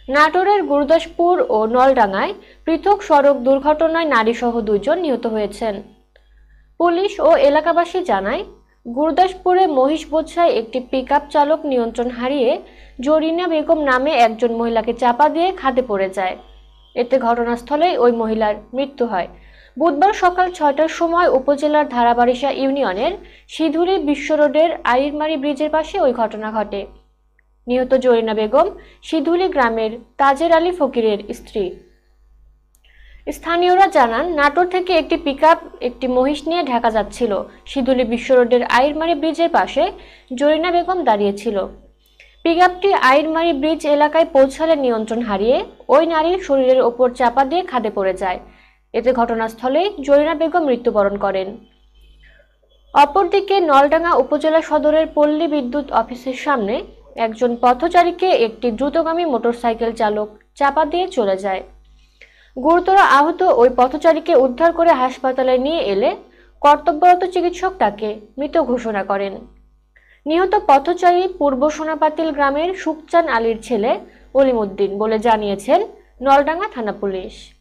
নাটোরের গুরুদাসপুর ও নলডাঙ্গায় পৃথক সড়ক দুর্ঘটনায় নারীসহ 2 জন নিহত হয়েছেন। পুলিশ ও এলাকাবাসী জানায়, গুরুদাসপুরে মহিষবোঝায় একটি পিকআপ চালক নিয়ন্ত্রণ হারিয়ে জরিনা বেগম নামে একজন মহিলাকে চাপা দিয়ে খাদে পড়ে যায়। এতে ঘটনাস্থলেই ওই মহিলার মৃত্যু হয়। বুধবার সকাল 6টার সময় উপজেলার ধারাবাড়িশা ইউনিয়নের সিধুলী বিশ্ব রোডের আইরমারি ব্রিজের পাশে ওই ঘটনা ঘটে। নিহত জরিনা বেগম সিধুলী গ্রামের তাজের আলী ফকিরের স্ত্রী। স্থানীয়রা জানান, নাটোর থেকে একটি পিকআপ একটি মহিষ নিয়ে ঢাকা যাচ্ছিল। সিধুলী বিশ্ব রোডের আইরমারি ব্রিজের পাশে জরিনা বেগম দাঁড়িয়েছিল। পিকআপটি আইরমারি ব্রিজ এলাকায় পৌঁছালে নিয়ন্ত্রণ হারিয়ে ওই নারীর শরীরের ওপর চাপা দিয়ে খাদে পড়ে যায়। এতে ঘটনাস্থলেই জরিনা বেগম মৃত্যুবরণ করেন। অপরদিকে নলডাঙ্গা উপজেলা সদরের পল্লী বিদ্যুৎ অফিসের সামনে একজন পথচারীকে একটি দ্রুতগামী মোটরসাইকেল চালক চাপা দিয়ে চলে যায়। গুরুতর আহত ওই পথচারীকে উদ্ধার করে হাসপাতালে নিয়ে এলে কর্তব্যরত চিকিৎসক তাকে মৃত ঘোষণা করেন। নিহত পথচারী পূর্ব সোনাপাতিল গ্রামের সুকচান আলীর ছেলে অলিমুদ্দিন বলে জানিয়েছেন নলডাঙ্গা থানা পুলিশ।